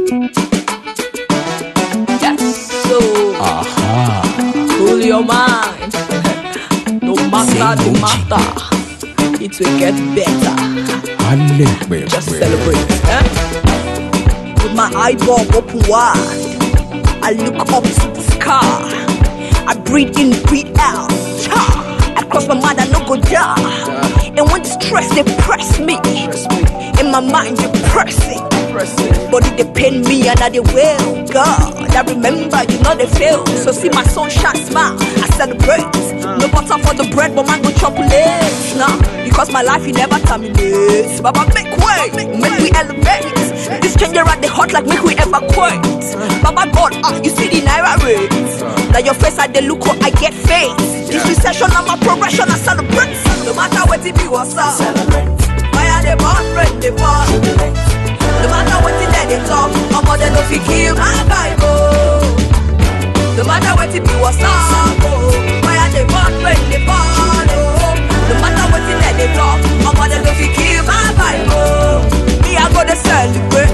Cool your mind. No matter the matter, it will get better. Just celebrate. With my eyeball open wide, I look up to the sky. I breathe in, breathe out. I cross my mind, I no go down. And when the stress they press me, in my mind they press it. Body they pain me and I they will. God, I remember you know they fail. So see my sunshine smile, I celebrate. No butter for the bread, but man go chocolate. Nah, because my life you never terminates. Baba make way, make we elevate. This changer at the heart like make we evacuate. Baba God, you see the naira rates. Now your face I they look what I get face. This recession and my progression I celebrate. No matter what it be, what's up? Celebrate. Why are they born, break they born? No matter what it they talk, my mother no fi kill my Bible. No matter what it be, what's up? Why are they born, break they born? No matter what it they talk, my mother no fi kill my Bible. Me I go to celebrate.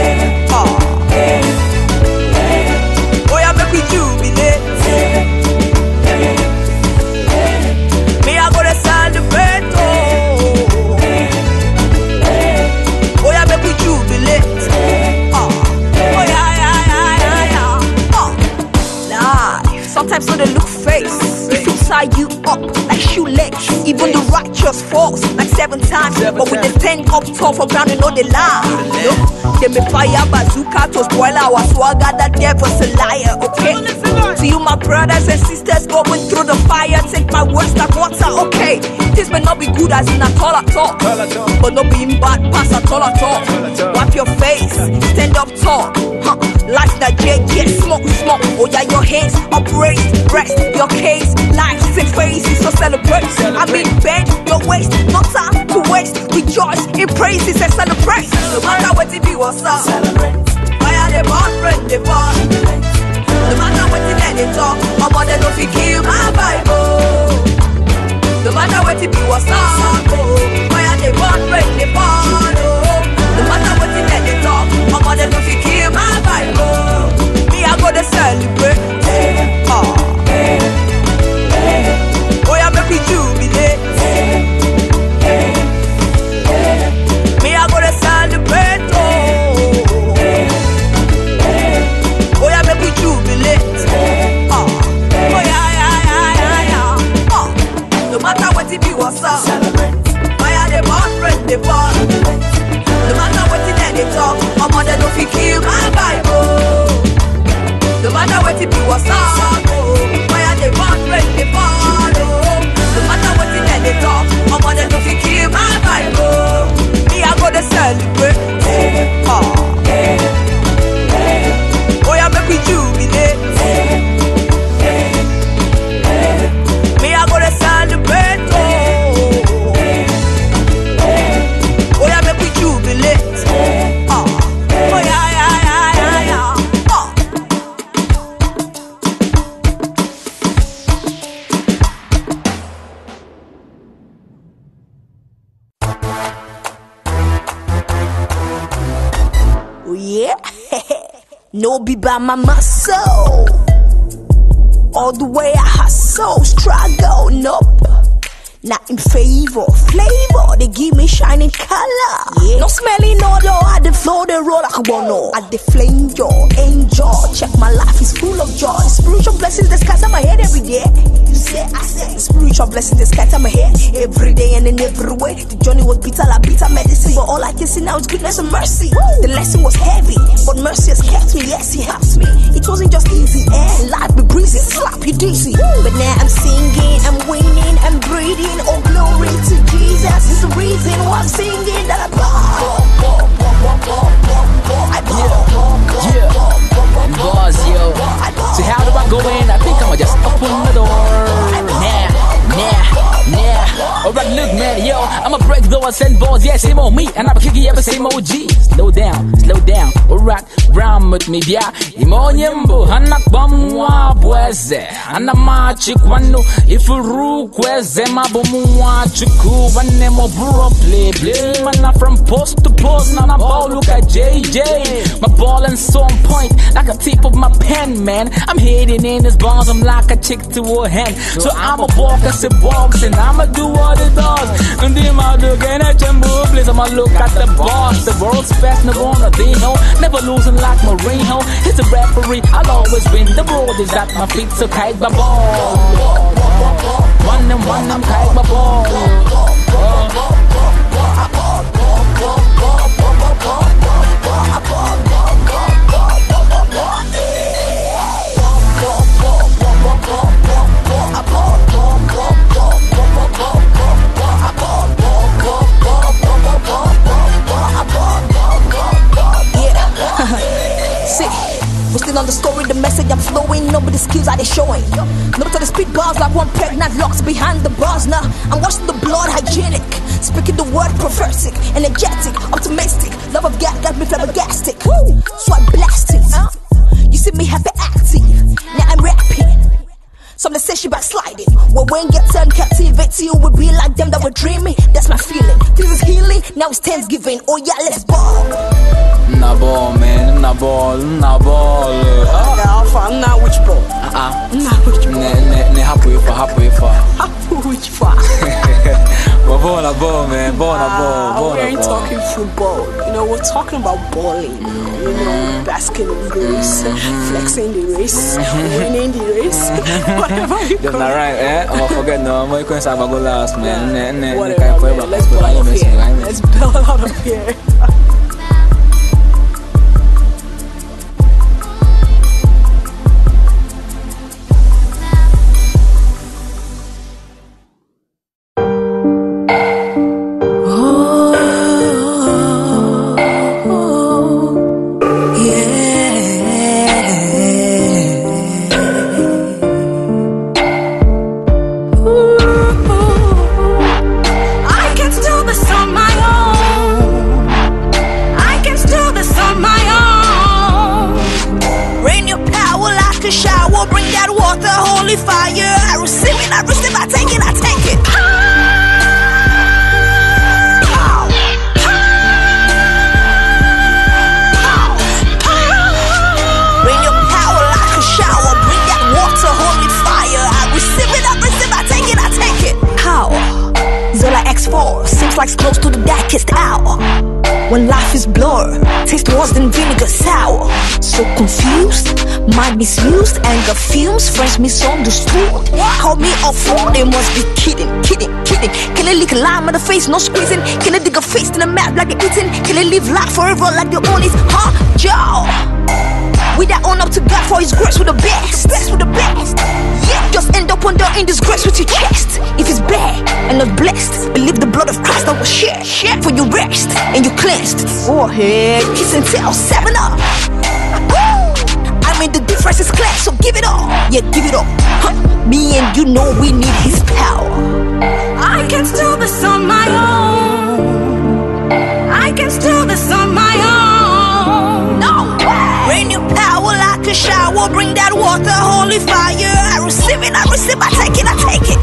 Oh yeah, make we jubilate. Me I go to celebrate. Oh yeah, make we jubilate. Oh yeah. Life sometimes so they look face. If it tie you up like shoelace, even the righteous falls like 7 times. But with the 10 up top for ground, you know they lie. They may fire bazooka to spoil our swagger. That devil's a liar, okay? To you, my brothers and sisters going through the fire, take my words like water, okay? This may not be good as in at all, but not being bad pass at all. Wipe your face, stand up tall. Life that get smoke. Oh yeah, your hands upraised, rest your case. Life six faces, so celebrate. I mean, bend your waist, no time to waste. Rejoice in praises and celebrate. No matter what it be, what's up? Celebrate. Why are they born, break they born? No matter what it they talk, my mother no fi kill my Bible. No matter what it be, what's up? Why are they born, break they born? No matter what it they talk, my mother no fi kill my Bible. Me I go to celebrate. Oh yeah, make we jubilate. Me I go to celebrate. Oh yeah, make we jubilate. Oh yeah. No matter what it be, what's up? Celebrate. Why are they born, break they born? No matter what it they talk, my mother no fi kill my Bible. No matter what it be, what's up? Why are they born, break they born? No matter what it they talk, my mother no fi kill my Bible. Me I go to celebrate. Oh yeah, make we jubilate. Me I go to celebrate. Oh yeah, make we jubilate. Oh yeah. Yeah, no be by my muscle. All the way I hustle, struggle, nope. Not in favor, flavor, they give me shining color. Yeah. No smelling odor, I the flow, they roll like a bono. I the flame jaw, angel. Check my life is full of joy. Spiritual blessings that scatter my head every day. You say, I say, spiritual blessings that scatter my head every day and in every way. The journey was bitter like bitter medicine, but all I can see now is goodness and mercy. The lesson was heavy, but mercy has kept me. Yes, he helps me. It wasn't just easy, life be breezy, slap you dizzy. But now I'm singing, I'm winning, I'm breathing. Oh, glory to Jesus is the reason why I'm singing that I Buzz, yo. So how do I go in? I think I'ma just open the door. Nah. Alright, look, man, yo, I'ma break doors and balls. Yeah, same old me, and I'ma kick you ever same OG. Slow down. Alright, round with me, yeah. Imo nyembo, hanak bamwa bweze. Anamachi kwano, ifuru kweze. Mabumwa chuku, wanemo bro play. Man, I'm from post to post, now I'm all look at JJ. My ballin' so on point, like a tip of my pen, man. I'm hitting in his bars, I'm like a chick to a hen. So I'ma walk as a box and I'ma do what it does. And then I'ma look at your moves, I'ma look at the boss. The world's best, never on a Dino, never losing like Marino. He's a referee, I'll always win. The world is at my feet, so kite my ball. One and one, I'm kite my ball. On the story, the message I'm flowing, nobody skills are they showing. Nobody to speak bars like one pregnant locks behind the bars. Now I'm washing the blood hygienic, speaking the word prophetic, energetic, optimistic. Love of God got me flabbergastic. So I blast it. You see me happy active. Now I'm rapping. Some they say she backsliding. Well, when get turned captivity, you would be like them that were dreaming. That's my feeling. This is healing. Now it's Thanksgiving. Oh yeah, let's ball. Nah ball, man. Nah ball. Nah ball. I'm not which ball. Not which ball. Ne happy for. Happy which ball? Ball na ball, man. Ball na ball. We ain't talking football. You know, we're talking about balling. You know, basking in grace, flexing the race, winning the race, whatever you call it. That's not right, eh? I'm gonna forget no. I'm going to say I'm go last, man. Whatever. Let's bail out of here. Let's bail out of here. Close to the darkest hour, when life is blurred, taste worse than vinegar sour. So confused, mind misused, anger fumes, friends misunderstood. Call me a fool, they must be kidding. Can they lick a lime in the face, no squeezing? Can they dig a face in the map like they're eating? Can they live life forever like they own it? Huh, Joe? We that own up to God for his grace with the best. Yeah, just end up under in disgrace with your chest. If it's bad and not blessed, believe the blood of Christ that was shed for your rest and you cleansed. Oh hey, kiss and tell, 7 up. I mean the difference is clear, so give it all. Yeah, give it all. Me and you know we need his power. I can still this on my own. I can still this on my own. No way. Rain your power like a shower, bring that water, holy fire. I receive, I take it.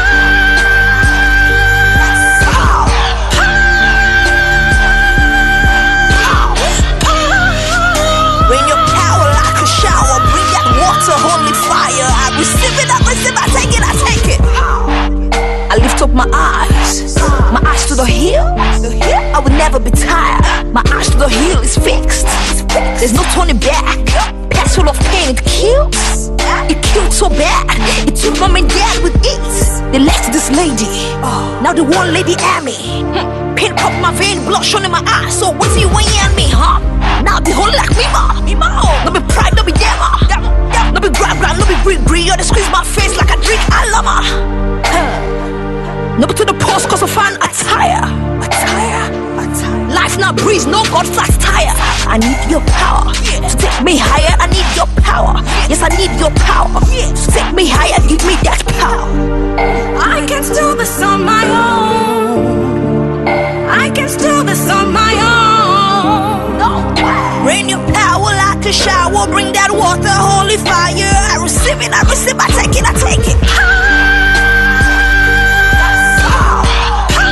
Rain your power like a shower, bring that water, holy fire. I receive, I take it. I lift up my eyes to the hill. I will never be tired. My eyes to the hill is fixed. There's no turning back. Past full of pain, it kills. It killed so bad. It took mom and dad with ease. They left this lady. Now the one lady at me. Pain pop my vein, blood shone in my eyes. So what's you weighing on me, huh? Now the whole like me, ma. No be pride, no be demo. No be grab, no be green. Or they squeeze my face like a drink. I love her. No be to the post cause I find attire. Life not breeze, no God flat tire. I need your power to take me higher. I need your power. Yes, I need your power to take me higher. Give me that power. I can still this on my own. I can still this on my own. No way. Rain your power like a shower, bring that water, holy fire. I receive, I take it.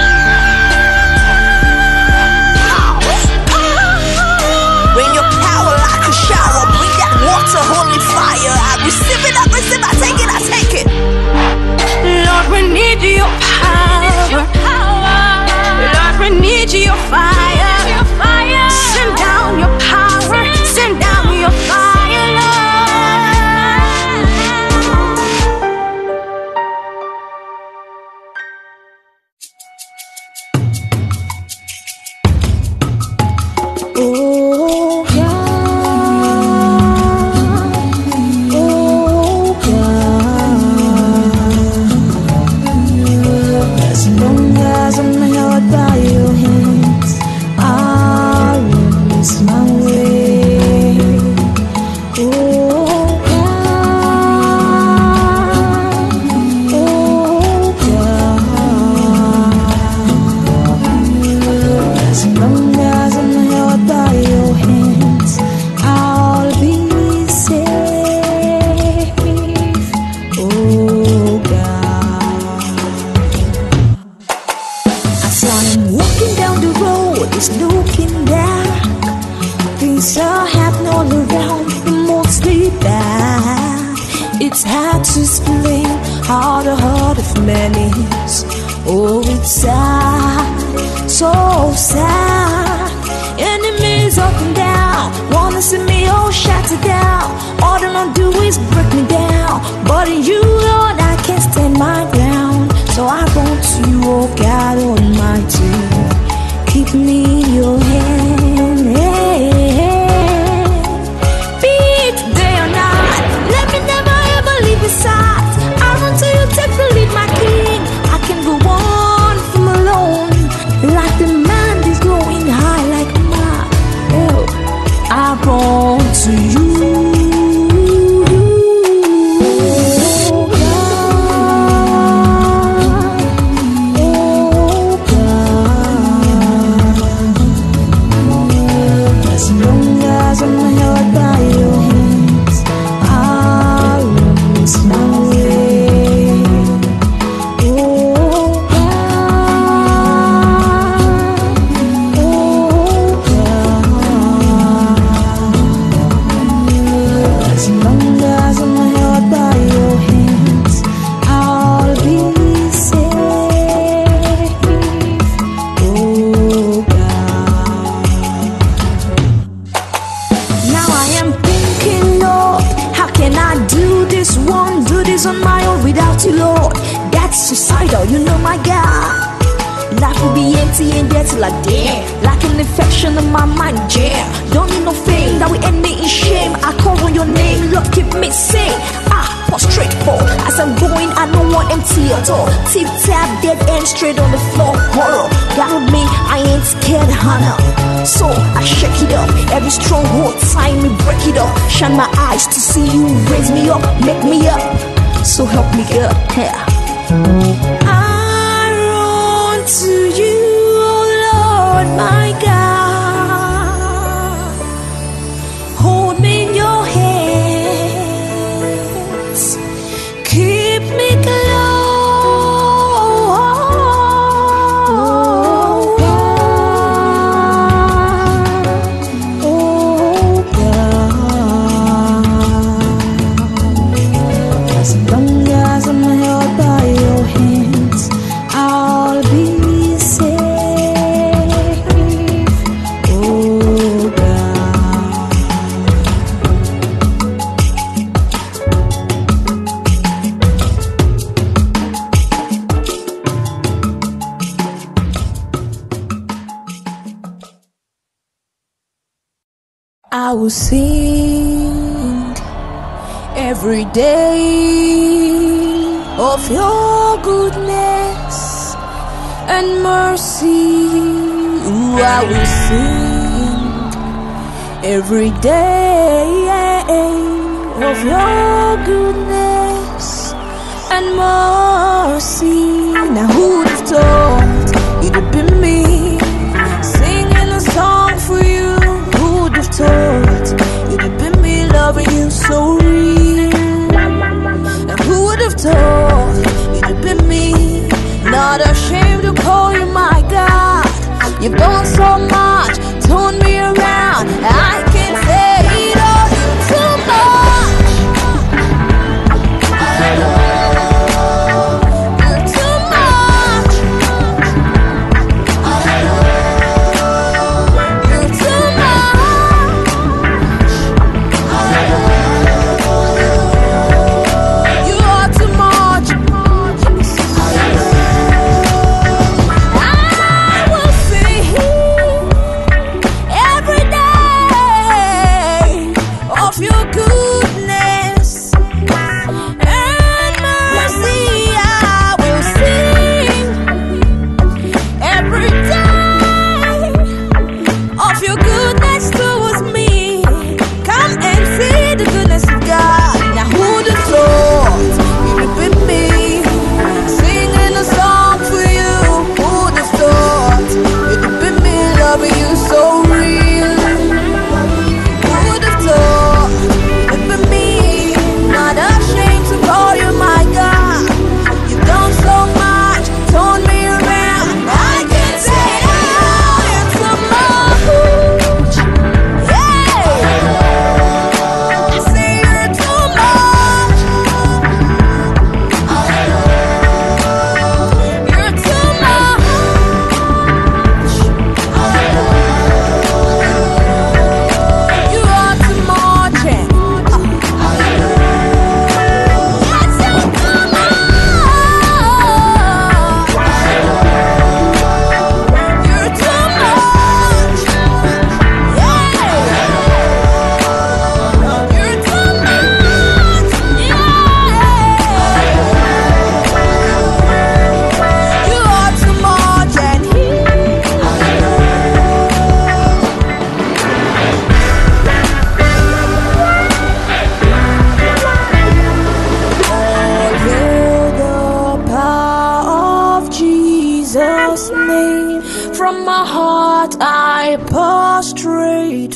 Rain your power things are happening all around, mostly bad. It's hard to explain how the heart of man is. Oh, it's sad, so sad. Enemies up and down, wanna see me all shattered down. All they don't do is break me down, but in you, Lord, I can't stand my ground. So I run to you, oh God Almighty. Keep me in your hand, be it day or night. Let me never ever leave your side. I run to you, take the lead, my King. I can go on from alone, like the man is going high, like my hell. I run to you. You know my God, life will be empty and dirty like damn, like an infection in my mind, jam. Don't need no fame that will end me in shame. I call on your name, Lord, keep me safe. I prostrate for as I'm going, I don't want empty at all. Tip tap, dead end, straight on the floor, horror. God with me, I ain't scared, Hannah. So I shake it up, every stronghold, time me break it up. Shine my eyes to see you, raise me up, make me up. So help me God, yeah. I run to you, oh Lord, my God. Hold me in your hands, keep me close. Oh God, as long as I'm held by your hands, I'll be safe. Oh God. I will sing every day of your goodness and mercy. Ooh, I will sing every day of your goodness and mercy. Now who would have thought it'd have been me singing a song for you? Who would have thought it'd have been me loving you so real? Who would have thought it'd have been me, not ashamed to call you my God? You've done so much, turned me around. I can't say it all, you're too much. You're too much.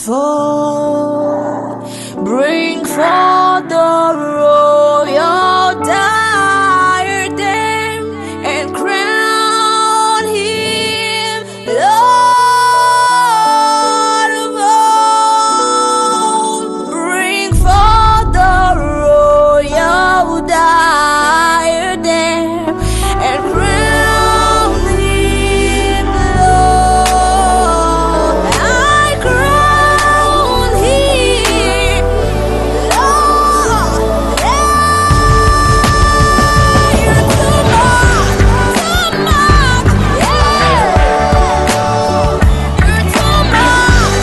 forth, bring forth the royal diadem and crown him Lord of all. Bring forth the royal diadem and crown him Lord. I crown him Lord. You're too much, yeah. You're too much,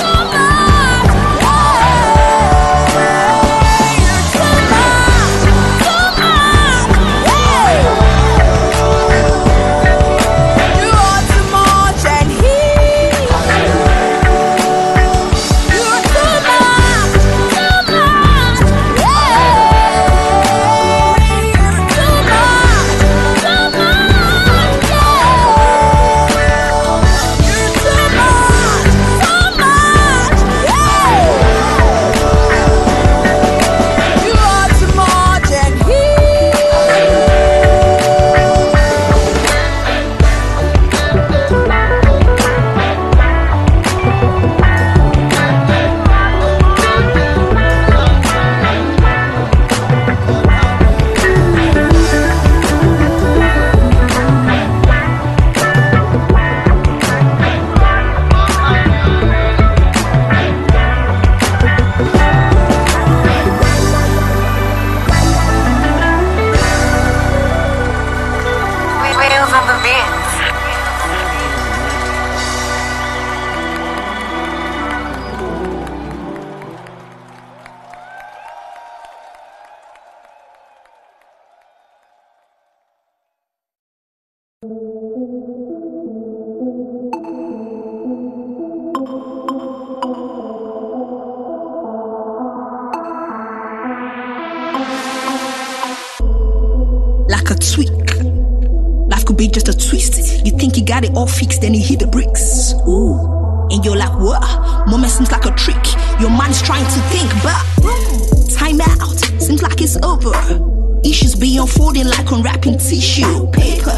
like a tweak. Life could be just a twist. You think you got it all fixed, then you hit the bricks. Ooh, and you're like, what? Moment seems like a trick. Your mind is trying to think, but time out. Seems like it's over. Issues be unfolding like unwrapping tissue paper.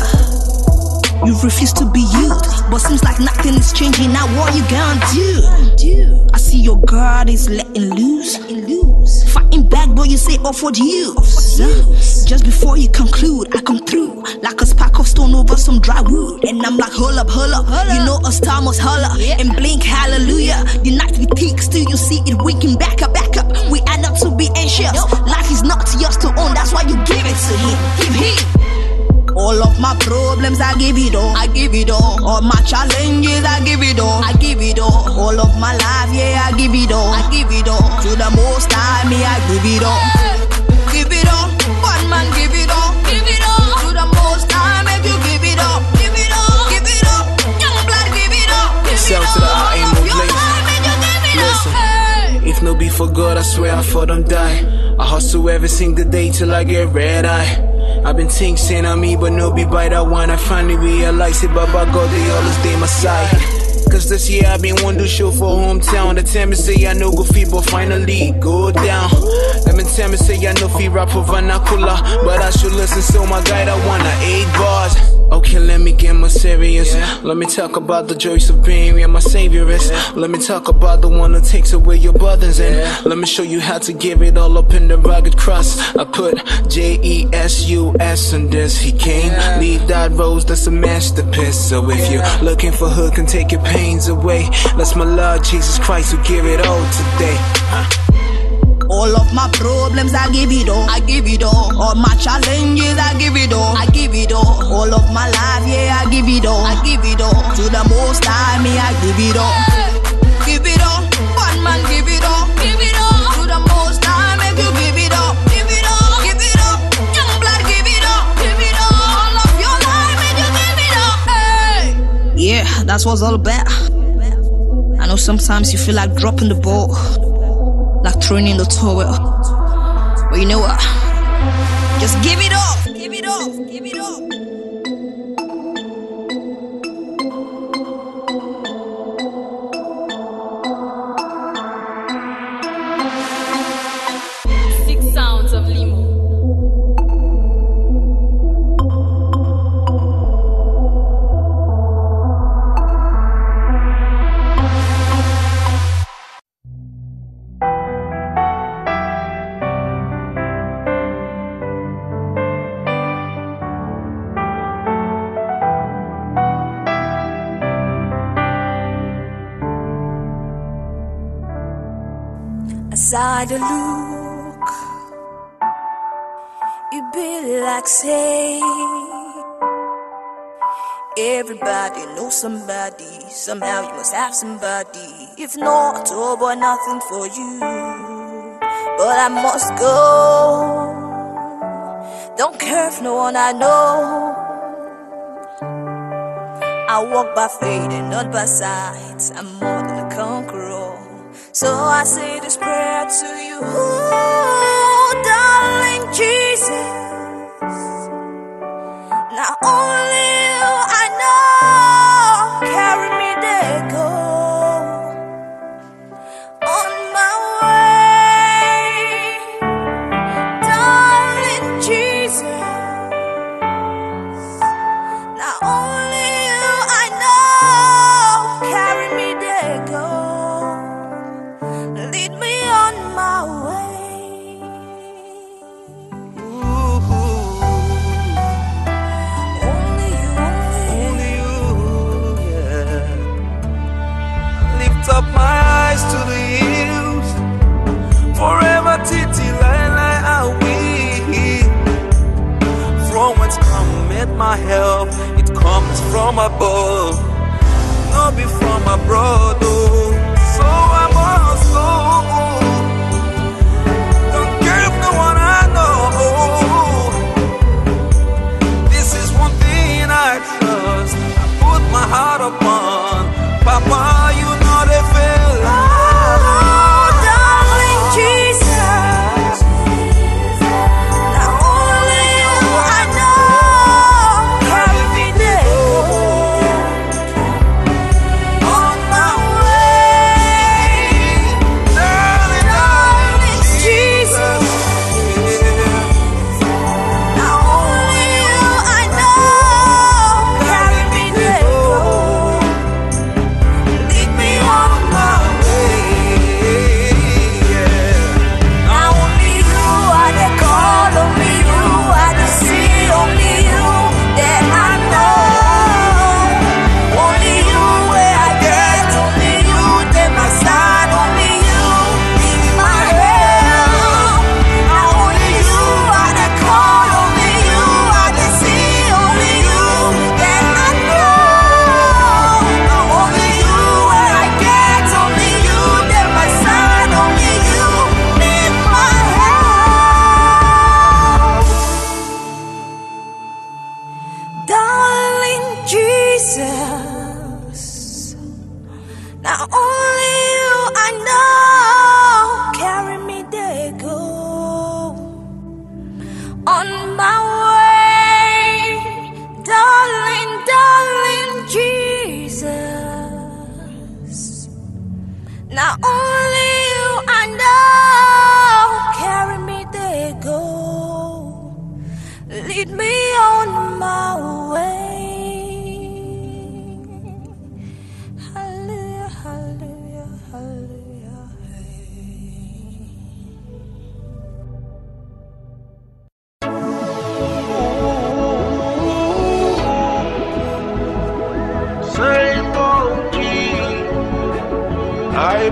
You refuse to be used, but seems like nothing is changing. Now what you gonna do? I see your guard is letting loose. Fighting back, but you say offered use. Just before you conclude, I come through like a spark of stone over some dry wood. And I'm like, hold up. You know a star must holler and blink hallelujah. The night we think, still you see it winking back up. We are not to be anxious. Life is not yours to own, that's why you give it to him. Give him. All of my problems, I give it all. All my challenges, I give it all. All of my life, yeah, I give it all. To the most high, me, I give it all. Give it all. One man, give it all. To the most high, make you give it all. Give it all. Young blood, give it all. Shout to the I ain't no place. Listen, if no be for God, I swear I for them die. I hustle every single day till I get red eye. I've been thinking on me, but no be by that one. I finally realize it, but by God, they always stay my side. Cause this year I've been one to show for hometown. The time me say I know go feed, but finally go down. Let me tell me say I know feed rap for vernacular, but I should listen, so my guide I wanna 8 bars. Okay, let me get more serious. Let me talk about the joys of being where my savior is. Let me talk about the one who takes away your burdens, and let me show you how to give it all up in the rugged cross. I put J-E-S-U-S in this. He came, leave that rose, that's a masterpiece. So if you're looking for who can take your pains away, that's my Lord Jesus Christ who give it all today. All of my problems, I give it all. All my challenges, I give it all. All of my life, yeah, I give it all. To the most high, me, I give it all. Give it all. One man, give it all. To the most high, make you give it all. Give it all. Young blood, give it all. All of your life, make you give it all. Hey. Yeah, that's what's all about. I know sometimes you feel like dropping the ball, like throwing in the towel, but you know what? Just give it up. inside the look, it be like say everybody knows somebody. Somehow you must have somebody. If not, oh boy, nothing for you. But I must go. Don't care if no one I know. I walk by faith and not by sight. I'm more than a conqueror. So I say this prayer to you, oh, darling Jesus. Not only you I know, carry me there, go on my way, darling Jesus. Not only you I know, carry me there, go, lead me on my way. Up my eyes to the hills, forever titi I will. From whence cometh my help? It comes from above, not be from abroad. Oh. So I must go. Don't care if no one I know. This is one thing I trust. I put my heart upon. Papa, you know they feel love. Oh, darling Jesus. Not only you I know, carry me there, on my way, darling Jesus. Not only you I know, carry me there. Now only you I know, carry me there, go on my way, darling, darling Jesus. Now only you I know, carry me there, go, lead me on my way. I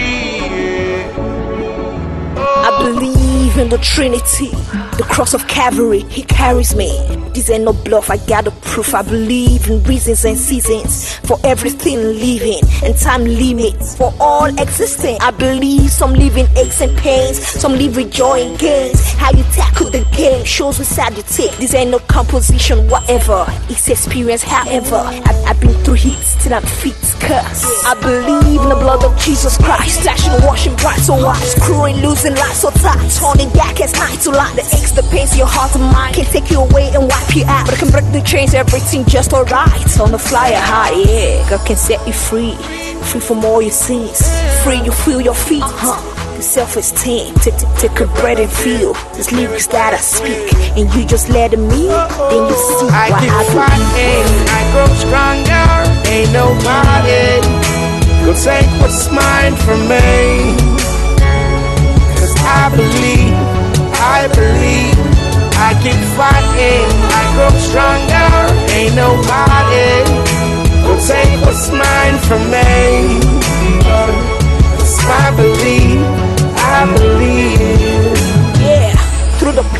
believe in the Trinity, the cross of Calvary, He carries me. This ain't no bluff, I got the proof. I believe in reasons and seasons for everything living, and time limits for all existing. I believe some live in aches and pains, some live with joy and gains. How you tackle the game shows which side you take. This ain't no composition, whatever, it's experience. However, I've been through hits till I'm fit, cause I believe in the blood of Jesus Christ, flashing, washing bright so white, screwing, losing life so tight, turning back as night to light. The aches, the pains, your heart and mind can take you away and wipe you out, but I can break the chains, everything just alright. On the flyer high, yeah, God can set you free, free from all your sins, free you feel your feet, the self-esteem. Take a breath and feel these lyrics that I speak, and you just let me, then you see I what keep I fighting, I grow stronger. Ain't nobody gonna take what's mine from me. Cause I believe, I keep fighting, I grow stronger. Ain't nobody gonna take what's mine from me. Cause I believe,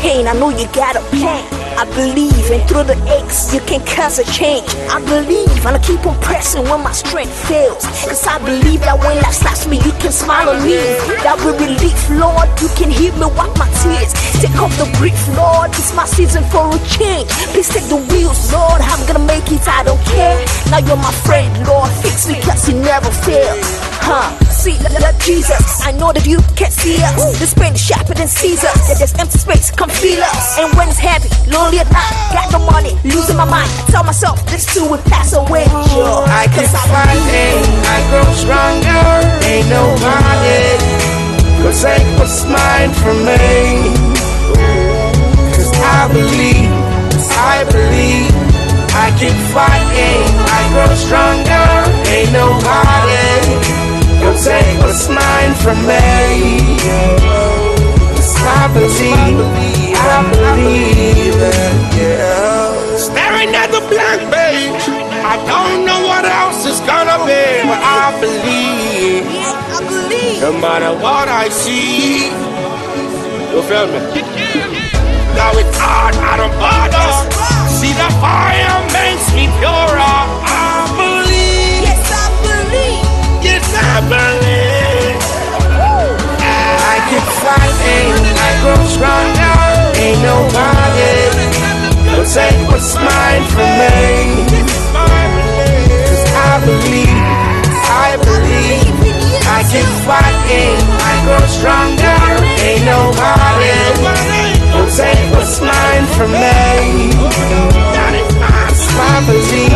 pain, I know you got a plan. I believe, and through the aches, you can cause a change. I believe, and I keep on pressing when my strength fails. Cause I believe that when life slaps me, you can smile on me. That will relief, Lord, you can hear me wipe my tears. Take off the grief, Lord, it's my season for a change. Please take the wheels, Lord, I'm gonna make it, I don't care. Now you're my friend, Lord, fix me cause you never fail. See, Lord Jesus, I know that you can see us. This pain is sharper than Caesar. That there's empty space, come feel us. And when it's heavy, lonely at night, got no money, losing my mind, I tell myself this too will pass away. I keep fighting, I grow stronger. Ain't nobody could take what's mine from me. Cause I believe, I keep fighting, I grow stronger. Ain't nobody could take what's mine from me. Cause I believe it, yeah. Staring at the blank page, I don't know what else is gonna be, but I believe. No matter what I see, you feel me? Now it's hard, I don't bother. See the fire makes me purer. I believe. Yes, I believe. Yes, I believe. I keep fighting, I grow stronger. Ain't nobody will take what's mine from me. Cause I believe, I keep fighting, I grow stronger. Ain't nobody will take what's mine from me. I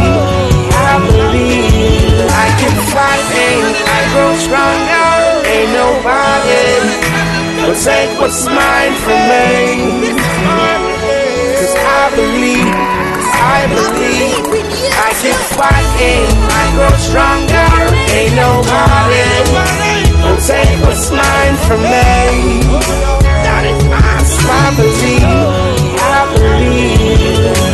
believe, I keep fighting, I grow stronger. Ain't nobody will take what's mine from me. Cause I believe, I keep fighting, I grow stronger. Ain't nobody will take what's mine from me. I believe.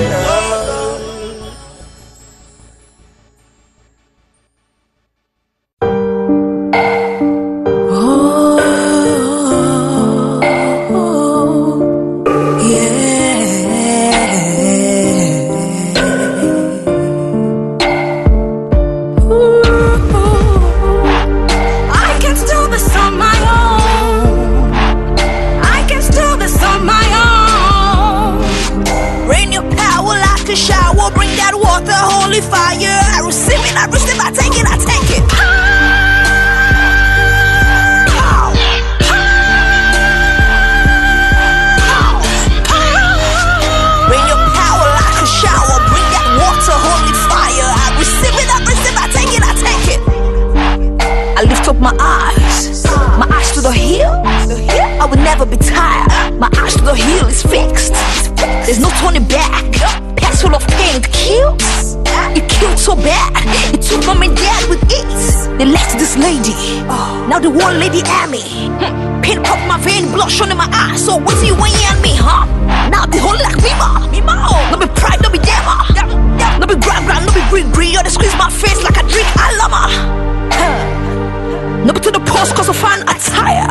Now the one lady at me, pin up my vein, blush on in my eyes. So what's you when you at me, huh? Now the whole like me more. No be pride, no be demo. No be grab, no be green. Or they squeeze my face like a drink. I love her. No be to the post cause I find attire.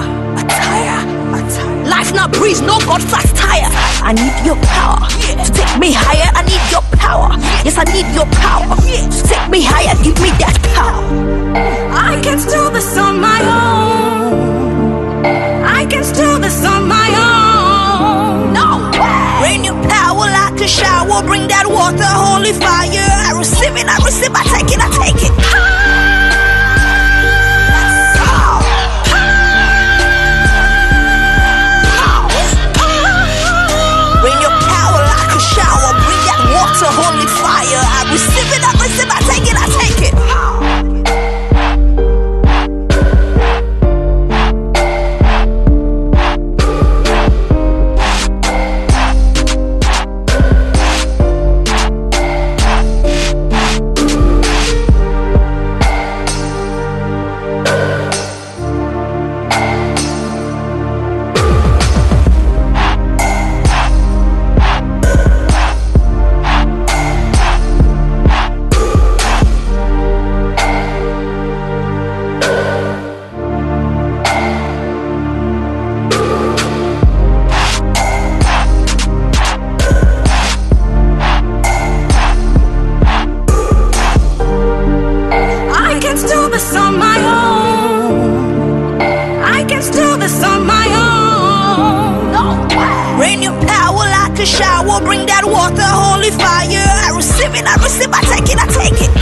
Life not breeze, no God flat tire. I need your power to take me higher. I need your power. Yes, I need your power to take me higher. Give me that power. I can't do this on my own. I can't do this on my own. No way. Rain your power like a shower. Bring that water, holy fire. I receive it, I take it, I take it. Rain your power like a shower. Bring that water, holy fire. I receive it, I take it, I take it. Rain your power like a shower. Bring that water, holy fire. I receive it, I receive, I take it, I take it.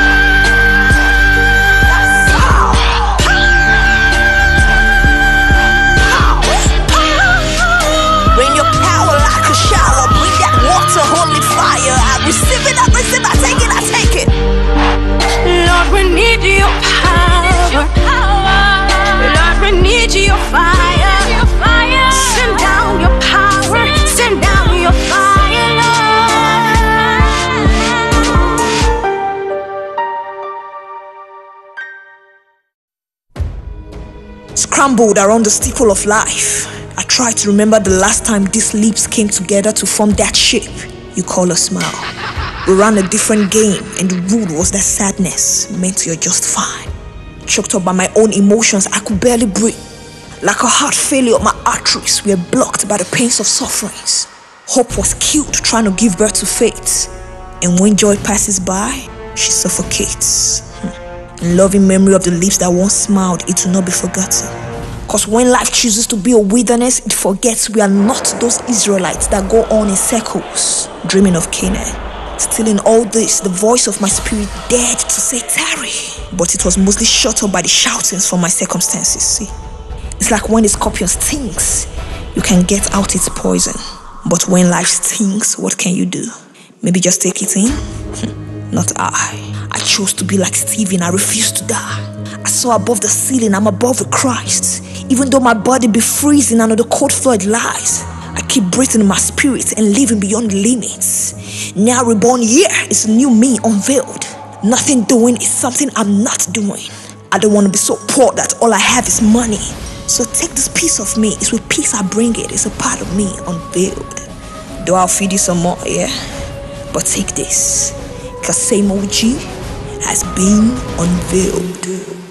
Rain your power like a shower. Bring that water, holy fire. I receive it, I receive, I take it, I take it. Lord, we need your power. Lord, we need your fire. Send down your power. Send down your fire, Lord. Scrambled around the steeple of life, I try to remember the last time these lips came together to form that shape you call a smile. We ran a different game, and the rule was that sadness meant you're just fine. Choked up by my own emotions, I could barely breathe. Like a heart failure, my arteries were blocked by the pains of sufferings. Hope was killed trying to give birth to faith. And when joy passes by, she suffocates. In loving memory of the lips that once smiled, it will not be forgotten. Cause when life chooses to be a wilderness, it forgets we are not those Israelites that go on in circles, dreaming of Canaan. Still in all this, the voice of my spirit dared to say tarry, but it was mostly shut up by the shoutings from my circumstances. See, it's like when the scorpion stings, you can get out its poison, but when life stings, what can you do? Maybe just take it in? Not I chose to be like Stephen. I refused to die. I saw above the ceiling, I'm above the Christ. Even though my body be freezing under the cold flood lies, I keep breathing in my spirit and living beyond the limits. Now reborn here is a new me unveiled. Nothing doing is something I'm not doing. I don't want to be so poor that all I have is money. So take this piece of me. It's with peace I bring it. It's a part of me unveiled. Though I'll feed you some more, yeah? But take this, cause same OG has been unveiled.